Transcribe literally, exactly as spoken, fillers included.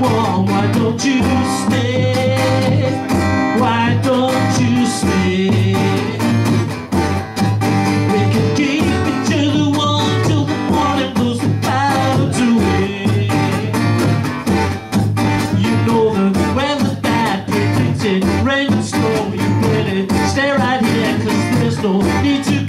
warm. Why don't you stay? Why don't you stay? We can keep each other warm till the morning blows the clouds away. You know the weather bad predicts it, rain and snow. You better stay right here, 'cause there's no need to